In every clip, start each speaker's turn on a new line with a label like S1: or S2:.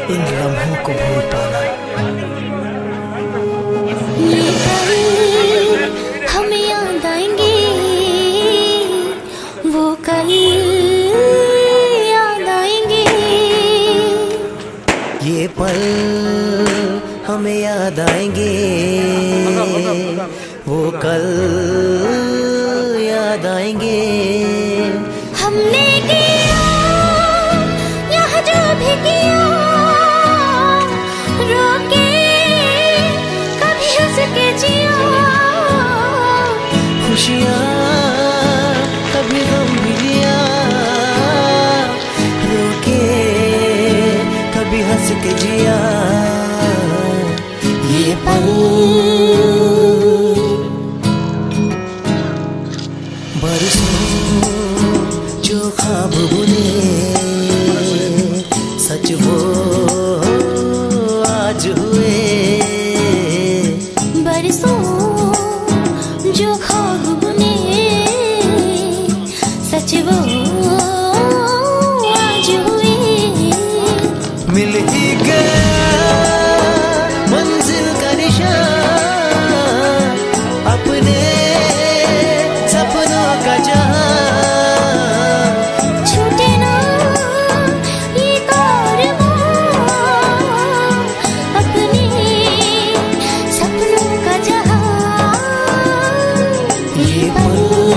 S1: इन लम्हों को भूल पाना।
S2: ये पल हमें याद आएंगे, वो कल याद आएंगे।
S1: ये पल हमें याद आएंगे, वो कल याद आएंगे।
S2: हमने किया यहाँ जो भी किया, रोके कभी हंस के जिया।
S1: खुशियाँ कभी गम भी लिया, रोके कभी हंस के जिया। ये पल बरसों जो ख्वाब बुने, सच वो आज हुए।
S2: बरसों जो ख्वाब बुने, सच वो आज हुए।
S1: मिल ही गया मंजिल का निशान, अपने सपनों का जहां।
S2: छूटे ना ये कारवां, अपने सपनों का जहां। ये पल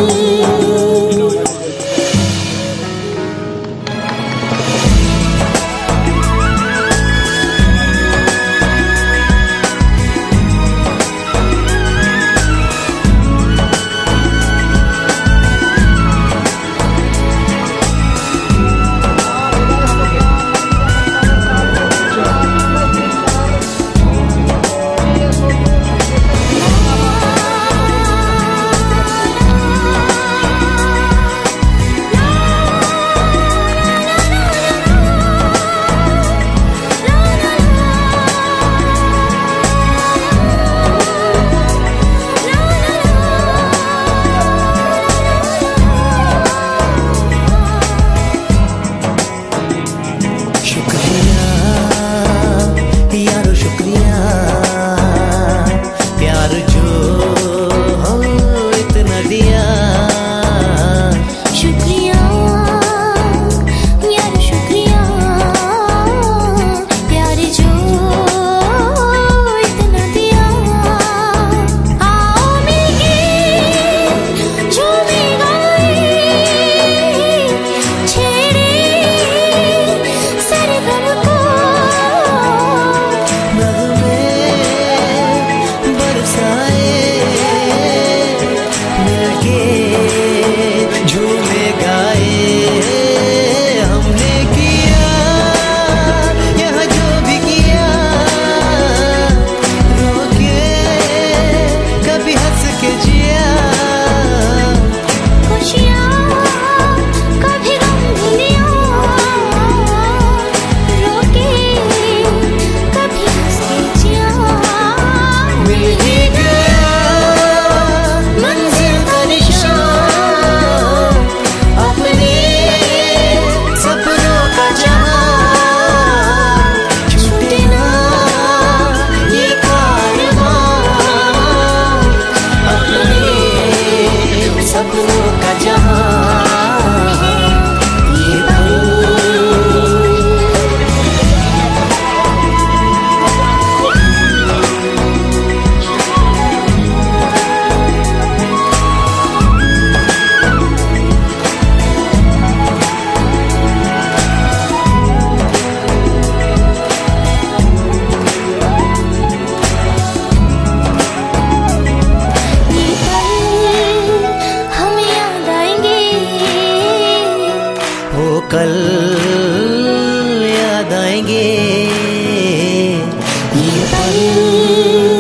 S1: कल याद आएंगे। ये पल